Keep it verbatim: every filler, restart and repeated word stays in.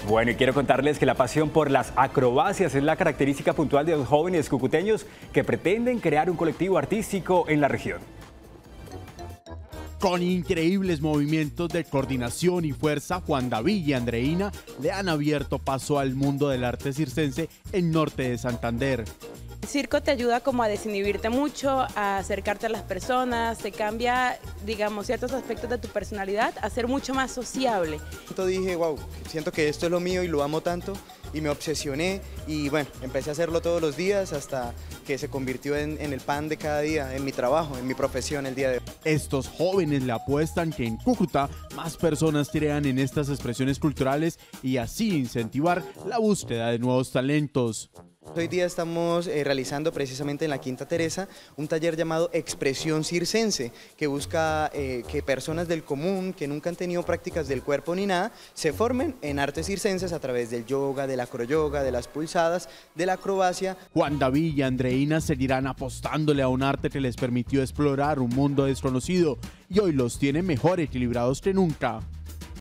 Bueno, y quiero contarles que la pasión por las acrobacias es la característica puntual de los jóvenes cucuteños que pretenden crear un colectivo artístico en la región. Con increíbles movimientos de coordinación y fuerza, Juan David y Andreina le han abierto paso al mundo del arte circense en norte de Santander. El circo te ayuda como a desinhibirte mucho, a acercarte a las personas, te cambia, digamos, ciertos aspectos de tu personalidad a ser mucho más sociable. Dije, wow, siento que esto es lo mío y lo amo tanto y me obsesioné y bueno, empecé a hacerlo todos los días hasta que se convirtió en, en el pan de cada día, en mi trabajo, en mi profesión el día de hoy. Estos jóvenes le apuestan que en Cúcuta más personas crean en estas expresiones culturales y así incentivar la búsqueda de nuevos talentos. Hoy día estamos eh, realizando precisamente en la Quinta Teresa un taller llamado Expresión Circense, que busca eh, que personas del común que nunca han tenido prácticas del cuerpo ni nada, se formen en artes circenses a través del yoga, del acroyoga, de las pulsadas, de la acrobacia. Juan David y Andreina seguirán apostándole a un arte que les permitió explorar un mundo desconocido y hoy los tiene mejor equilibrados que nunca.